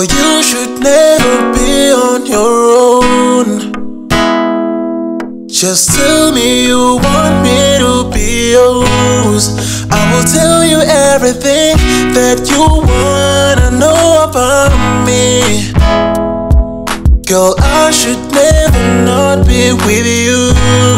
you should never be on your own. Just tell me you want me to be yours. I will tell you everything that you wanna know about me. Girl, I should never not be with you.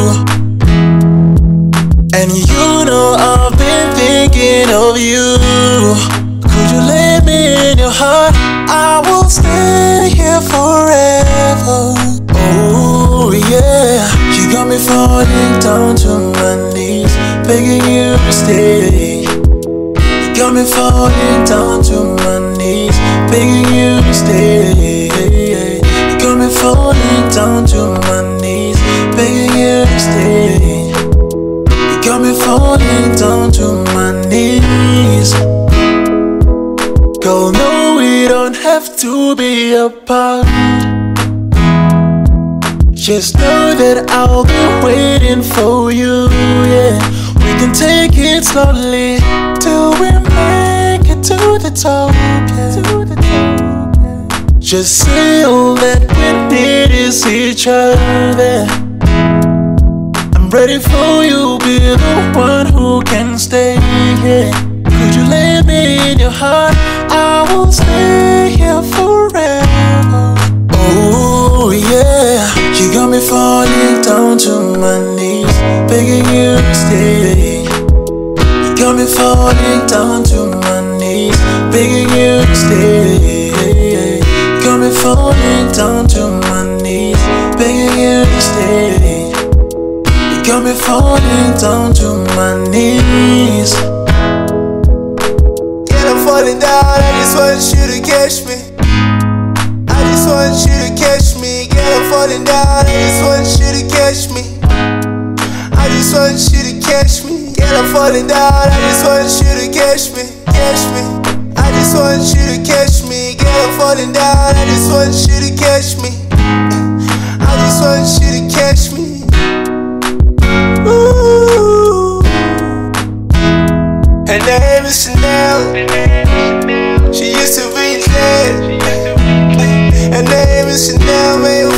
And you know I've been thinking of you. Could you let me in your heart? I will stay here forever. Oh yeah, you got me falling down to my knees, begging you to stay. You got me falling down to my knees, begging you to stay. You got me falling down to my knees, begging you to stay. You got me falling down to my knees. Girl, no, we don't have to be apart. Just know that I'll be waiting for you, yeah. We can take it slowly till we make it to the top, yeah. Just say all that we need is each other. I'm ready for you, be the one who can stay, yeah. Could you lay me in your heart? I will stay here forever. Oh yeah, you got me falling down to my knees, begging you to stay. You got me falling down to my knees, begging you to stay. You got me falling down to my knees, begging you to stay. You got me falling down to my knees. Yeah, I'm falling down, I just want you to catch me. I just want you to catch me. Girl, I'm falling down, I just want you to catch me. I just want you to catch me. Girl, I'm falling down, I just want you to catch me. Catch me. I just want you to catch me. Girl, I'm falling down, I just want you to catch me. I just want you to catch me. Ooh. Her name is Chanel. She used to be in class. Her name is Chanel, man.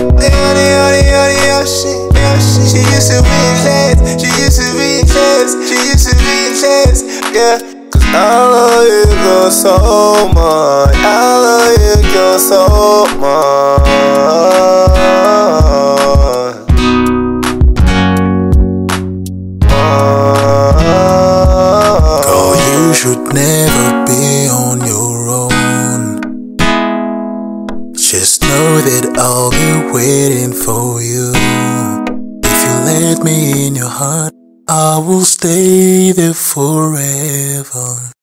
She used to be in class. She used to be in class. She used to be in class. Yeah. Cause I love you, girl, so much. I love you, girl, so much. Girl, you should never be on your own. Just know that I'll be waiting for you. If you let me in your heart, I will stay there forever.